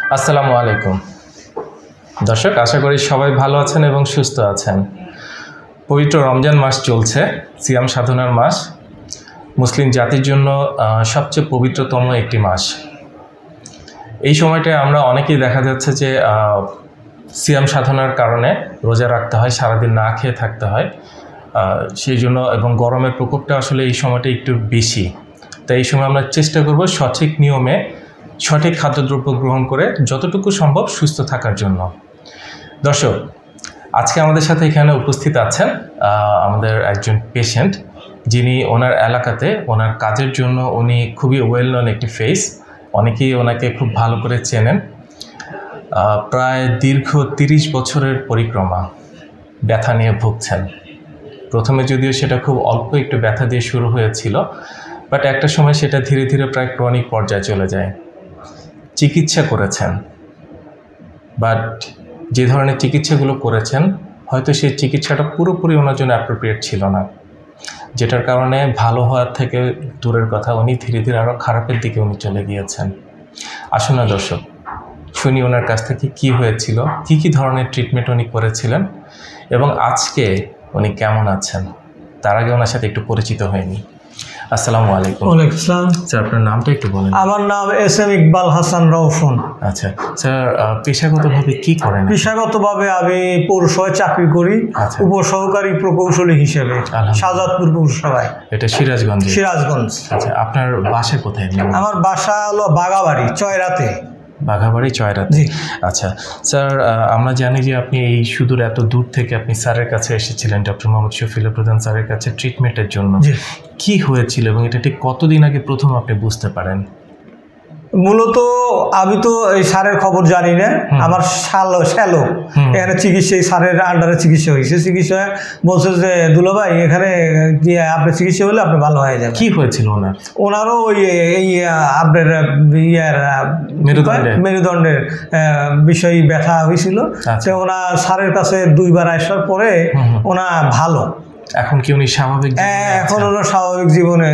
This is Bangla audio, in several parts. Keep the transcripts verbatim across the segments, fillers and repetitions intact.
আসসালামু আলাইকুম দর্শক, আশা করি সবাই ভালো আছেন এবং সুস্থ আছেন। পবিত্র রমজান মাস চলছে, সিয়াম সাধনার মাস, মুসলিম জাতির জন্য সবচেয়ে পবিত্রতম একটি মাস। এই সময়টায় আমরা অনেকেই দেখা যাচ্ছে যে সিয়াম সাধনার কারণে রোজা রাখতে হয়, সারাদিন না খেয়ে থাকতে হয়, সেই জন্য এবং গরমের প্রকোপটা আসলে এই সময়টা একটু বেশি। তাই এই সময় আমরা চেষ্টা করব সঠিক নিয়মে সঠিক খাদ্যদ্রব্য গ্রহণ করে যতটুকু সম্ভব সুস্থ থাকার জন্য। দর্শক, আজকে আমাদের সাথে এখানে উপস্থিত আছেন আমাদের একজন পেশেন্ট, যিনি ওনার এলাকাতে ওনার কাজের জন্য উনি খুবই ওয়েল নন একটি ফেস, অনেকেই ওনাকে খুব ভালো করে চেনেন। প্রায় দীর্ঘ তিরিশ বছরের পরিক্রমা, ব্যথা নিয়ে ভুগছেন। প্রথমে যদিও সেটা খুব অল্প একটু ব্যথা দিয়ে শুরু হয়েছিল, বাট একটা সময় সেটা ধীরে ধীরে প্রায় ক্রনিক পর্যায়ে চলে যায়। চিকিৎসা করেছেন, বাট যে ধরনের চিকিৎসাগুলো করেছেন হয়তো সেই চিকিৎসাটা পুরোপুরি ওনার জন্য অ্যাপ্রোপ্রিয়েট ছিল না, যেটার কারণে ভালো হওয়ার থেকে দূরের কথা উনি ধীরে ধীরে আরও খারাপের দিকে উনি চলে গিয়েছেন। আসুন না দর্শক, শুনি ওনার কাছ থেকে কি হয়েছিল, কি কি ধরনের ট্রিটমেন্ট উনি করেছিলেন এবং আজকে উনি কেমন আছেন। তার আগে ওনার সাথে একটু পরিচিত হয়নি। আসসালামু আলাইকুম। ওয়ালাইকুম আসসালাম। স্যার, আপনার নামটা একটু বলেন। আমার নাম এস এম ইকবাল হাসান রওশন। আচ্ছা স্যার, পেশাগতভাবে কি করেন? পেশাগতভাবে আমি পৌরসভায় চাকরি করি, উপসহকারী প্রকৌশলী হিসেবে, শাহজাদপুর পৌরসভায়। এটা সিরাজগঞ্জ? সিরাজগঞ্জ। আচ্ছা, আপনার বাসা কোথায়? আমার বাসা হলো বাগাবাড়ি, চয়রাতে। বাঘাবাড়ি, চয়রাতে। আচ্ছা স্যার, আমরা জানি যে আপনি এই সুদূর এত দূর থেকে আপনি স্যারের কাছে এসেছিলেন, ডক্টর মোহাম্মদ শফিউল্লাহ প্রধান স্যারের কাছে ট্রিটমেন্টের জন্য। কি হয়েছিল এবং এটা ঠিক কতদিন আগে প্রথম আপনি বুঝতে পারেন? মূলত আমি তো এই স্যারের খবর জানি না, আমার শ্যালো শ্যালো এখানে চিকিৎসা, এই স্যারের আন্ডারে চিকিৎসা হয়েছে। চিকিৎসা বলছে যে দুলা ভাই এখানে গিয়ে আপনার চিকিৎসা হলে আপনি ভালো হয়ে যাবে। কি হয়েছিল ওনার? ওনারও ওই এই আপনার ইয়ার মেরুদণ্ডের মেরুদণ্ডের বিষয় ব্যথা হয়েছিল। তো ওনার স্যারের কাছে দুইবার আসার পরে ওনা ভালো। এখন কি উনি স্বাভাবিক? এখন ওরা স্বাভাবিক জীবনে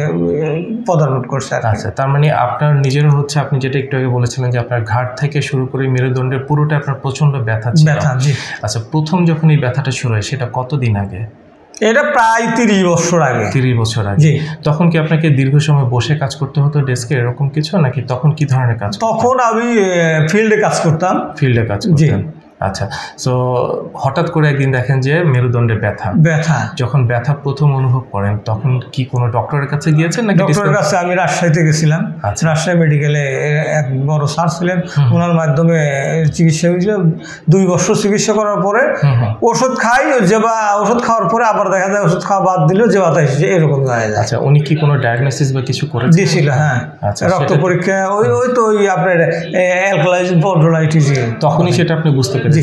পদার্পণ করছে। আচ্ছা, তার মানে আপনার নিজেরও হচ্ছে, আপনি যেটা একটু আগে বলেছিলেন যে আপনার ঘাট থেকে শুরু করে মেরুদণ্ডের পুরোটা আপনার প্রচন্ড ব্যথা ছিল। আচ্ছা, প্রথম যখন এই ব্যথাটা শুরু হয় সেটা কতদিন আগে? এটা প্রায় তিরিশ বছর আগে। তিরিশ বছর আগে। তখন কি আপনাকে দীর্ঘ সময় বসে কাজ করতে হতো ডেস্কে, এরকম কিছু নাকি তখন কি ধরনের কাজ? তখন আমি ফিল্ডে কাজ করতাম। ফিল্ডে কাজ করতেন? আচ্ছা, সো হঠাৎ করে একদিন দেখেন যে মেরুদণ্ডে ব্যথা ব্যথা যখন ব্যথা প্রথম অনুভব করেন তখন কি কোনো ডক্টরের কাছে গিয়েছেন নাকি? ডক্টরের কাছে আমি রাজশাহীতে গেছিলাম। রাজশাহী মেডিকেলে এক বড় স্যার ছিলেন, ওনার মাধ্যমে চিকিৎসা হয়েছিল। দুই বছর চিকিৎসা করার পরে ওষুধ খাই, যে বা ওষুধ খাওয়ার পরে আবার দেখা যায় ওষুধ খাওয়া বাদ দিলেও যে বাতা এসেছে, এরকম হয়ে যায়। আচ্ছা, উনি কি কোনো ডায়াগনোসিস বা কিছু করে দিয়েছিল? হ্যাঁ, রক্ত পরীক্ষা, ওই ওই তো ওই আপনার অ্যালকালাইন স্পন্ডিলাইটিস, তখনই সেটা আপনি বুঝতে পেরেছিলেন?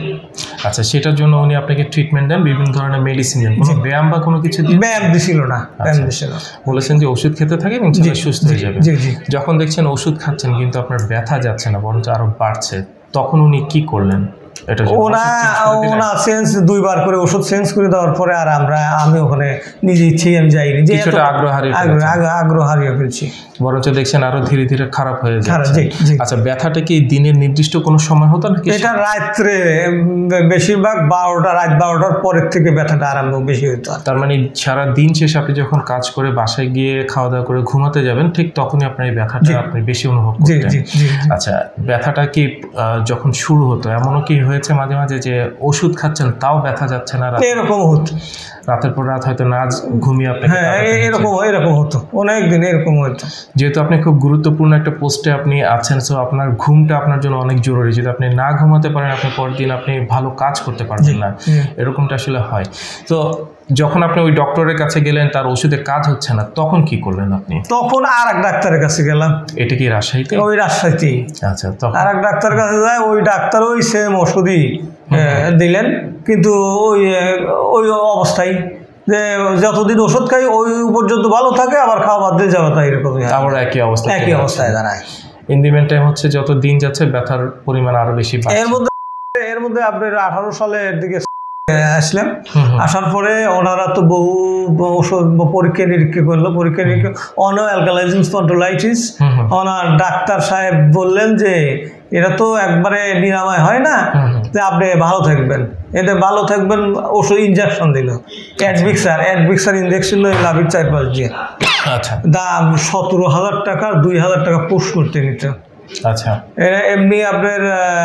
আচ্ছা, সেটার জন্য উনি আপনাকে ট্রিটমেন্ট দেন, বিভিন্ন ধরনের মেডিসিন দেন, কোনো ব্যায়াম বা কোনো কিছু? ব্যায়াম দিছিল না, ব্যায়াম দিছিল না। বলেছেন যে ওষুধ খেতে থাকেন, ইনশাআল্লাহ সুস্থ হয়ে যাবে। যখন দেখছেন ওষুধ খাচ্ছেন কিন্তু আপনার ব্যথা যাচ্ছে না, বরঞ্চ আরো বাড়ছে, তখন উনি কি করলেন? ওনা ওনা চেঞ্জ দুইবার করে ওষুধ চেঞ্জ করে দেওয়ার পরে আর আমরা আমি ওখানে নিজে ইচ্ছেই আমি যাইনি, যে আগ্রহ হারিয়ে আগ্রহ হারিয়ে ফেলছি, বরঞ্চ দেখছেন আরো ধীরে ধীরে খারাপ হয়ে যাচ্ছে। আচ্ছা, ব্যথাটা কি দিনের নির্দিষ্ট কোনো সময় হতো নাকি? এটা রাত্রে, বেশিরভাগ বারোটা, রাত বারোটার পরের থেকে ব্যথাটা আরম্ভ বেশি হতো। তার মানে সারা দিন শেষে আপনি যখন কাজ করে বাসায় গিয়ে খাওয়া দাওয়া করে ঘুমাতে যাবেন, ঠিক তখনই আপনার এই ব্যথাটা আপনি বেশি অনুভব করতেন? আচ্ছা, ব্যথাটা কি যখন শুরু হতো এমনও কি হয়েছে মাঝে মাঝে যে ওষুধ খাচ্ছেন তাও ব্যথা যাচ্ছে না? এরকম হতো, রাতের পর রাত হয়তো না ঘুমিয়ে আপনি? হ্যাঁ, এরকম এরকম হতো, অনেক দিন এরকম হতো। যেহেতু আপনি খুব গুরুত্বপূর্ণ একটা পোস্টে আপনি আছেন, সো আপনার ঘুমটা আপনার জন্য অনেক জরুরি। যদি আপনি না ঘুমাতে পারেন, আপনি পরের দিন আপনি ভালো কাজ করতে পারবেন না, এরকমটা আসলে হয়। তো যখন আপনি ওই ডক্টরের কাছে গেলেন, তার ওষুধে কাজ হচ্ছে না, তখন কি করলেন আপনি? তখন আর এক ডাক্তারের কাছে গেলাম। এটা কি রাজশাহীতে? ওই রাজশাহীতেই। আচ্ছা, তখন আর এক ডাক্তারের কাছে যায়, ওই ডাক্তার ওই সেম ওষুধই দিলেন, কিন্তু ওই ওই অবস্থায় যে যতদিন ওষুধ খাই ওই পর্যন্ত ভালো থাকে, আবার খাওয়া বাদ দিয়ে যাওয়া, তাই এরকম আবার একই অবস্থা একই অবস্থায় দাঁড়ায়। ইন দি মেন টাইম হচ্ছে যত দিন যাচ্ছে ব্যথার পরিমাণ আরো বেশি বাড়ছে। এর মধ্যে এর মধ্যে আপনার আঠারো সালের দিকে আসলাম, আসার পরে ওনারা তো বহু ওষুধ পরীক্ষা নিরীক্ষা করলো, পরীক্ষা নিরীক্ষা অনো অ্যালকালাইজিং স্পন্ডিলাইটিস। ওনার ডাক্তার সাহেব বললেন যে এটা তো একবারে নিরাময় হয় না যে আপনি ভালো থাকবেন, এটা ভালো থাকবেন ওষুধ ইনজেকশন দিল, অ্যাডভিক্সার অ্যাডভিক্সার ইনজেকশন লাভির চার পাঁচ দিয়ে আচ্ছা দাম সতেরো হাজার টাকা দুই হাজার টাকা পুশ করতে নিত। আচ্ছা এমনি আপনার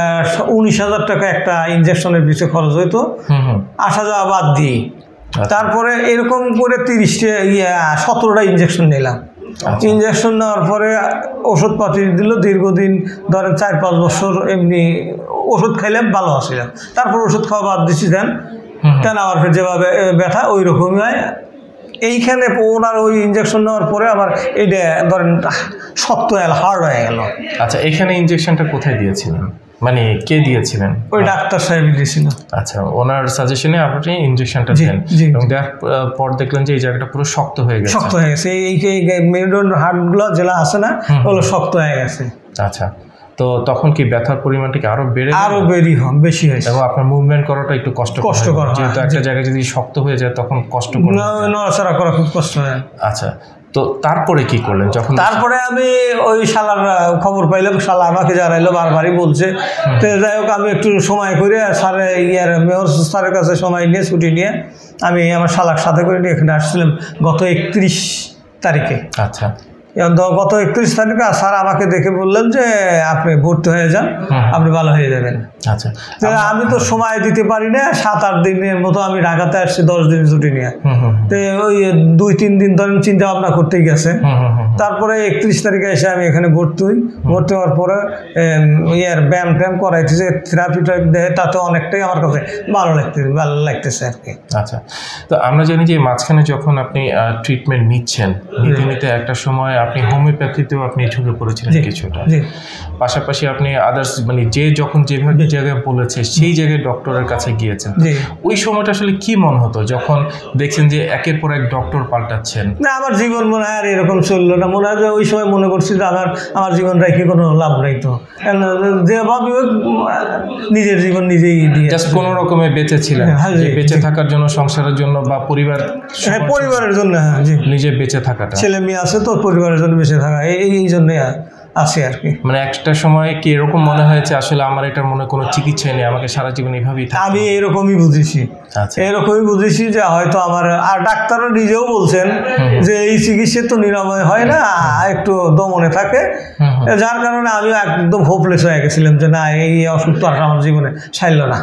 উনিশ হাজার টাকা একটা ইনজেকশনের পিছনে খরচ হইতো, আসা যাওয়া বাদ দিয়ে। তারপরে এরকম করে তিরিশটা ইয়ে সতেরোটা ইনজেকশন নিলাম। ইনজেকশন নেওয়ার পরে ওষুধপাতি দিল, দীর্ঘদিন ধরেন চার পাঁচ বছর এমনি ওষুধ খাইলাম, ভালো আসছিলাম। তারপর ওষুধ খাওয়া বাদ দিচ্ছি দেন তেন আমার যেভাবে ব্যথা ওই রকমই হয়। এইখানে ওনার ওই ইনজেকশন নেওয়ার পরে আবার এইটা ধরেন শক্ত এল হার্ড হয়ে গেল। আচ্ছা এখানে ইনজেকশনটা কোথায় দিয়েছিলেন, মানে কে দিয়েছিলেন? ওই ডাক্তার সাহেব দিয়েছিল। আচ্ছা ওনার সাজেশনে আপনি ইনজেকশনটা দেন এবং দেওয়ার পর দেখলেন যে এই জায়গাটা পুরো শক্ত হয়ে গেছে। শক্ত হয়ে গেছে, এই মেরুদণ্ড হাড়গুলো যেটা আছে না ওগুলো শক্ত হয়ে গেছে। আচ্ছা তো তখন কি ব্যথার পরিমাণটা কি আরো বেড়ে আরো বেরি হয় বেশি হয়েছে এবং আপনার মুভমেন্ট করাটা একটু কষ্ট কষ্টকর, যেহেতু একটা জায়গায় যদি শক্ত হয়ে যায় তখন কষ্ট করে নড়াচড়া করা খুব কষ্ট হয়। আচ্ছা তো তারপরে কি করলেন যখন? তারপরে আমি ওই শালার খবর পাইলাম, শালা আমাকে জানাইলো, বারবারই বলছে। তো যাই হোক আমি একটু সময় করে স্যারে ইয়ার মেয়র স্যারের কাছে সময় নিয়ে ছুটি নিয়ে আমি আমার শালার সাথে করে নিয়ে এখানে আসছিলাম গত একত্রিশ তারিখে। আচ্ছা গত একত্রিশ তারিখে স্যার আমাকে দেখে বললেন যে আপনি ভর্তি হয়ে যান, আপনি ভালো হয়ে যাবেন। আচ্ছা আমি তো সময় দিতে পারি না, সাত আট দিনের মতো আমি ঢাকাতে আসছি দশ দিন ছুটি নিয়ে। তো ওই দুই তিন দিন ধরেন চিন্তা ভাবনা করতেই গেছে। তারপরে একত্রিশ তারিখে এসে আমি এখানে ভর্তি হই। ভর্তি হওয়ার পরে ইয়ার ব্যায়াম ট্যায়াম করাইতেছে, থেরাপি টাইপ দেয়, তাতে অনেকটাই আমার কাছে ভালো লাগতেছে ভালো লাগতেছে আর কি। আচ্ছা তো আমরা জানি যে মাঝখানে যখন আপনি ট্রিটমেন্ট নিচ্ছেন নিতে নিতে একটা সময় আপনি হোমিওপ্যাথিতেও আপনি ঝুঁকে পড়েছিলেন কিছুটা, পাশাপাশি আপনি আদার্স মানে যে যখন যেভাবে জায়গায় বলেছে সেই জায়গায় ডক্টরের কাছে গিয়েছেন। ওই সময়টা আসলে কি মনে হতো যখন দেখছেন যে একের পর এক ডক্টর পাল্টাচ্ছেন? না আমার জীবন মনে হয় আর এরকম চললো না, মনে হয় যে ওই সময় মনে করছি যে আমার আমার জীবন রেখে কোনো লাভ নাই, তো যেভাবে নিজের জীবন নিজেই দিয়ে জাস্ট কোনো রকমে বেঁচে ছিলেন, বেঁচে থাকার জন্য, সংসারের জন্য বা পরিবার পরিবারের জন্য। হ্যাঁ জি নিজে বেঁচে থাকাটা, ছেলে মেয়ে আছে তো পরিবারের জন্য বেঁচে থাকা এই এই জন্যই আছে আর কি। মানে একটা সময় কি এরকম মনে হয়েছে আসলে আমার এটার মনে কোনো চিকিৎসাই নেই, আমাকে সারা জীবন এইভাবেই থাকতে? আমি এরকমই বুঝেছি। আচ্ছা এরকমই বুঝেছি যে হয়তো আমার, আর ডাক্তারও নিজেও বলছেন যে এই চিকিৎসা তো নিরাময় হয় না, একটু দমনে থাকে, যার কারণে আমি একদম হোপলেস হয়ে গেছিলাম যে না এই অসুখ তো আর আমার জীবনে সারল না।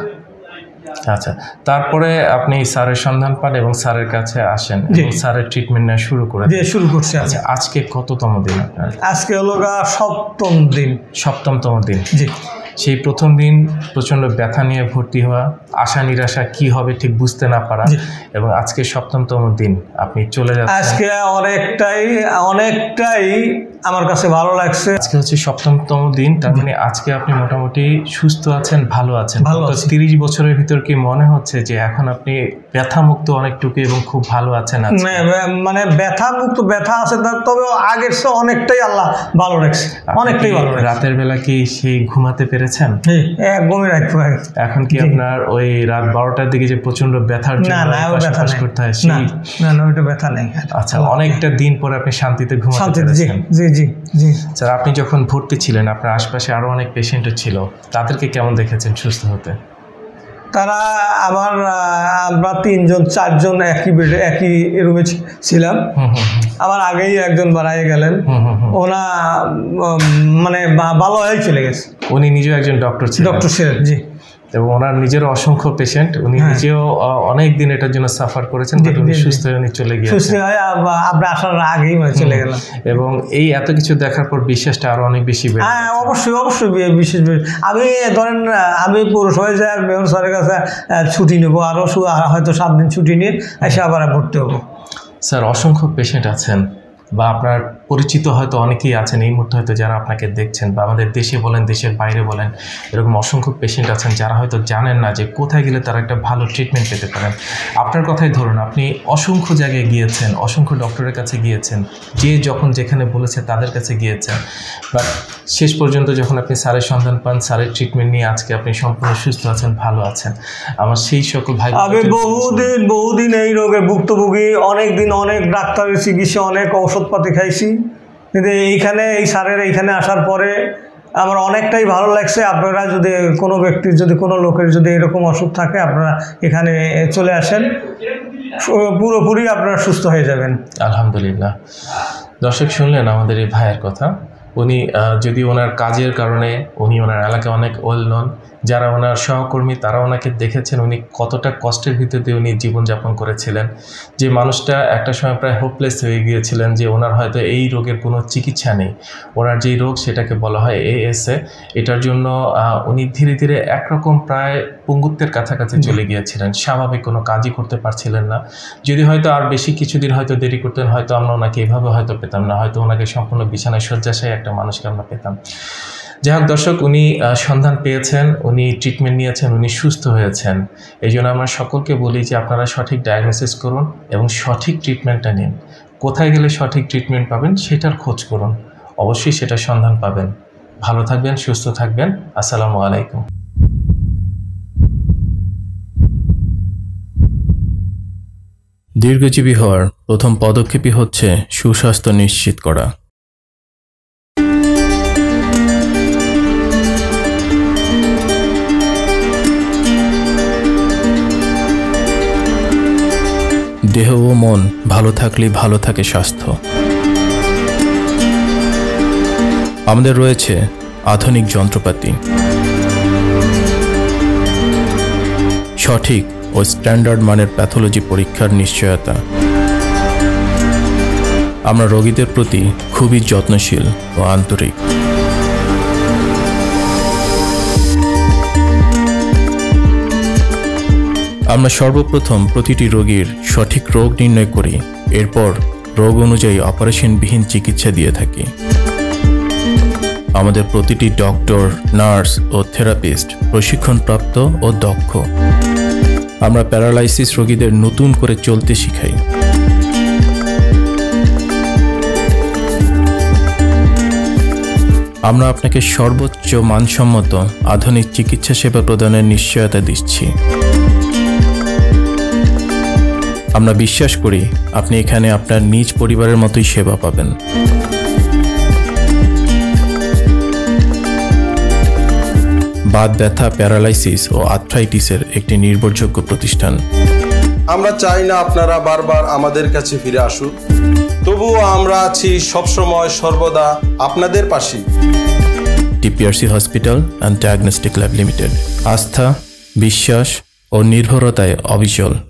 আচ্ছা তারপরে আপনি স্যারের সন্ধান পান এবং স্যারের কাছে আসেন এবং স্যারের ট্রিটমেন্ট নেওয়া শুরু করে শুরু করছি। আচ্ছা আজকে কততম দিন আপনার? আজকে হলো সপ্তম দিন। সপ্তমতম দিন। জি সেই প্রথম দিন প্রচণ্ড ব্যথা নিয়ে ভর্তি হওয়া, আশা নিরাশা কি হবে ঠিক বুঝতে না পারা, এবং আজকে সপ্তমতম দিন আপনি চলে যাচ্ছেন। আজকে অনেকটাই অনেকটাই আমার কাছে ভালো লাগছে। আজকে হচ্ছে সপ্তমতম দিন, তার মানে আজকে আপনি মোটামুটি সুস্থ আছেন, ভালো আছেন। তিরিশ বছরের ভিতর কি মনে হচ্ছে যে এখন আপনি ব্যথা মুক্ত অনেকটুকু এবং খুব ভালো আছেন? মানে ব্যথা মুক্ত ব্যথা আছে, তবে আগের চেয়ে অনেকটাই আল্লাহ ভালো রাখছে, অনেকটাই ভালো। রাতের বেলা কি সেই ঘুমাতে পেরেছেন? একদমই রাখতে পারি। এখন কি আপনার ওই রাত বারোটার দিকে যে প্রচন্ড ব্যথার জন্য করতে হয় সেই? না না ওইটা ব্যথা নেই। আচ্ছা অনেকটা দিন পরে আপনি শান্তিতে ঘুমাতে পেরেছেন? জি জি জি। স্যার আপনি যখন ভর্তি ছিলেন আপনার আশপাশে আরো অনেক পেশেন্টও ছিল, তাদেরকে কেমন দেখেছেন সুস্থ হতে? তারা আমার আমরা তিনজন চারজন একই বেডে একই রুমে ছিলাম। আমার আগেই একজন বাড়াই গেলেন, ওনা মানে ভালো হয়ে চলে গেছে। উনি নিজেও একজন ডক্টর ছিলেন? ডক্টর ছিলেন জি। এবং ওনার নিজেরও অসংখ্য পেশেন্ট, উনি নিজেও অনেক দিন এটার জন্য সাফার করেছেন, বাট উনি সুস্থ হয়ে উনি চলে গিয়েছেন। সুস্থ হয়ে আমরা আসার আগেই চলে গেলাম। এবং এই এত কিছু দেখার পর বিশ্বাসটা আরো অনেক বেশি বেড়ে? হ্যাঁ অবশ্যই অবশ্যই বিশেষ। আমি ধরেন আমি পৌরসভায় যাই মেয়র স্যারের কাছে ছুটি নেবো, আরও হয়তো সাত দিন ছুটি নিয়ে এসে আবার ভর্তি হবো। স্যার অসংখ্য পেশেন্ট আছেন বা আপনার পরিচিত হয়তো অনেকেই আছেন এই মুহূর্তে হয়তো যারা আপনাকে দেখছেন, বা আমাদের দেশে বলেন দেশের বাইরে বলেন, এরকম অসংখ্য পেশেন্ট আছেন যারা হয়তো জানেন না যে কোথায় গেলে তারা একটা ভালো ট্রিটমেন্ট পেতে পারেন। আপনার কথাই ধরুন, আপনি অসংখ্য জায়গায় গিয়েছেন, অসংখ্য ডক্টরের কাছে গিয়েছেন, যে যখন যেখানে বলেছে তাদের কাছে গিয়েছেন, বাট শেষ পর্যন্ত যখন আপনি স্যারের সন্ধান পান, স্যারের ট্রিটমেন্ট নিয়ে আজকে আপনি সম্পূর্ণ সুস্থ আছেন, ভালো আছেন। আমার সেই সকল ভাই আমি বহুদিন বহুদিন এই রোগে ভুক্তভোগী, অনেক দিন অনেক ডাক্তারের চিকিৎসা, অনেক ওষুধপাতি খাইছি, কিন্তু এইখানে এই স্যারের এইখানে আসার পরে আমার অনেকটাই ভালো লাগছে। আপনারা যদি কোনো ব্যক্তির যদি কোনো লোকের যদি এরকম অসুখ থাকে আপনারা এখানে চলে আসেন, পুরোপুরি আপনারা সুস্থ হয়ে যাবেন। আলহামদুলিল্লাহ। দর্শক শুনলেন আমাদের এই ভাইয়ের কথা। উনি যদি ওনার কাজের কারণে উনি ওনার এলাকায় অনেক ওয়েল নন, যারা ওনার সহকর্মী তারা ওনাকে দেখেছেন উনি কতটা কষ্টের ভিতর দিয়ে উনি জীবনযাপন করেছিলেন। যে মানুষটা একটা সময় প্রায় হোপলেস হয়ে গিয়েছিলেন যে ওনার হয়তো এই রোগের কোনো চিকিৎসা নেই, ওনার যেই রোগ সেটাকে বলা হয় এএসএ, এটার জন্য উনি ধীরে ধীরে একরকম প্রায় পঙ্গুত্বের কাছাকাছি চলে গিয়েছিলেন, স্বাভাবিক কোনো কাজই করতে পারছিলেন না। যদি হয়তো আর বেশি কিছুদিন হয়তো দেরি করতেন হয়তো আমরা ওনাকে এভাবে হয়তো পেতাম না, হয়তো ওনাকে সম্পূর্ণ বিছানায় শয্যাশায়ী একটা মানুষকে আমরা পেতাম। যাই হোক দর্শক, উনি সন্ধান পেয়েছেন, উনি ট্রিটমেন্ট নিয়েছেন, উনি সুস্থ হয়েছেন। এই জন্য আমরা সকলকে বলি যে আপনারা সঠিক ডায়াগনোসিস করুন এবং সঠিক ট্রিটমেন্টটা নিন। কোথায় গেলে সঠিক ট্রিটমেন্ট পাবেন সেটার খোঁজ করুন, অবশ্যই সেটার সন্ধান পাবেন। ভালো থাকবেন, সুস্থ থাকবেন। আসসালামু আলাইকুম। দীর্ঘজীবী হওয়ার প্রথম পদক্ষেপই হচ্ছে সুস্বাস্থ্য নিশ্চিত করা। দেহ ও মন ভালো থাকলেই ভালো থাকে স্বাস্থ্য। আমাদের রয়েছে আধুনিক যন্ত্রপাতি, সঠিক ও স্ট্যান্ডার্ড মানের প্যাথোলজি পরীক্ষার নিশ্চয়তা। আমরা রোগীদের প্রতি খুবই যত্নশীল ও আন্তরিক। আমরা সর্বপ্রথম প্রতিটি রোগীর সঠিক রোগ নির্ণয় করি, এরপর রোগ অনুযায়ী অপারেশনবিহীন চিকিৎসা দিয়ে থাকি। আমাদের প্রতিটি ডক্টর, নার্স ও থেরাপিস্ট প্রশিক্ষণপ্রাপ্ত ও দক্ষ। আমরা প্যারালাইসিস রোগীদের নতুন করে চলতে শিখাই। আমরা আপনাকে সর্বোচ্চ মানসম্মত আধুনিক চিকিৎসা সেবা প্রদানের নিশ্চয়তা দিচ্ছি। আমরা বিশ্বাস করি আপনি এখানে আপনার নিজ পরিবারের মতোই সেবা পাবেন। বাত ব্যথা, প্যারালাইসিস ও আর্থ্রাইটিসের একটি নির্ভরযোগ্য প্রতিষ্ঠান। আমরা চাই না আপনারা বারবার আমাদের কাছে ফিরে আসুন, তবুও আমরা আছি সবসময় সর্বদা আপনাদের পাশেই। TPRC hospital and diagnostic lab limited, আস্থা, বিশ্বাস ও নির্ভরতায় অবিচল।